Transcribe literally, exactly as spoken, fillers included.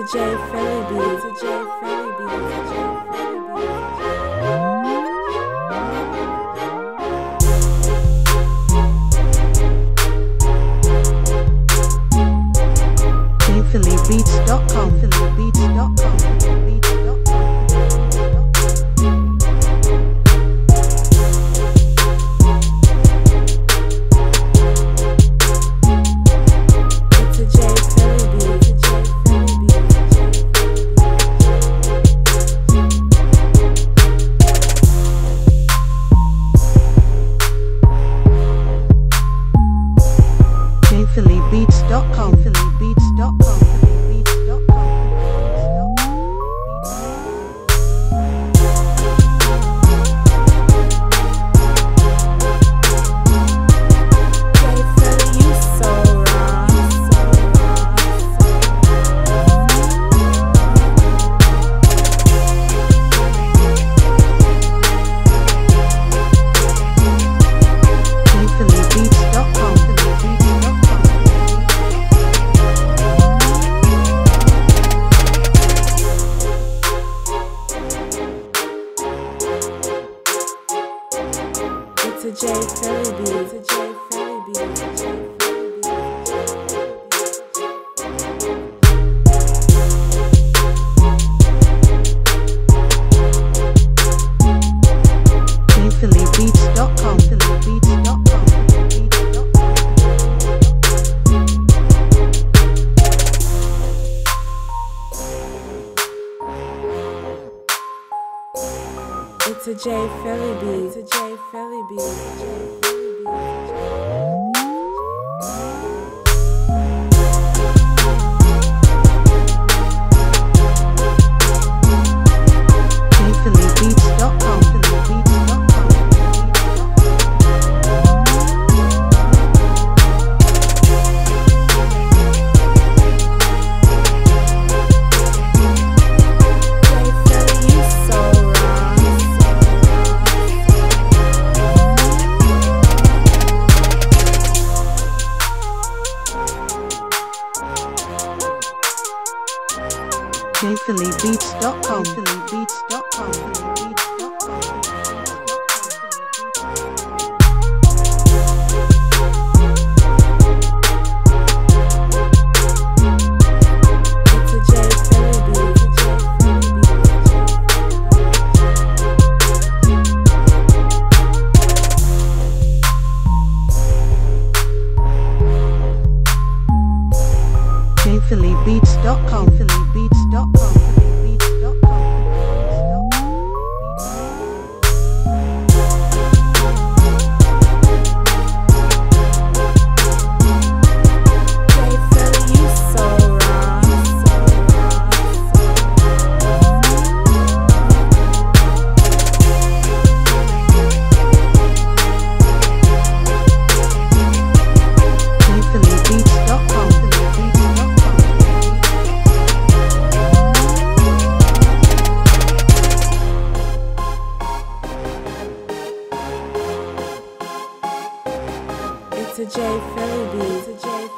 JPhilly beat. It's a JPhilly beat. It's a JPhilly beats dot com. Philly beats dot com. Beats dot com. Philly beats dot com. Philly beats dot com. Philly beats dot com. JPhilly, you so wrong. JPhilly beats dot com. Philly beats dot com. It's a JPhilly beat. It's a JPhilly beat. It's a JPhilly beat. JPhilly beats dot com. Philly beats dot com. Beats dot com. It's a JPhilly beat. It's a JPhilly beat. It's a JPhilly beat. JPhilly beats dot com. Philly beats dot com. JPhilly, you so wrong. JPhilly beats dot com. Philly beats dot com. Philly beats dot com. It's a JPhilly beat. It's a JPhilly beat. JPhilly beats dot com. Philly beats dot com. Philly beats dot com. JPhilly, you so wrong. JPhilly beats dot com. Philly beats dot com. It's a JPhilly beat. It's a JPhilly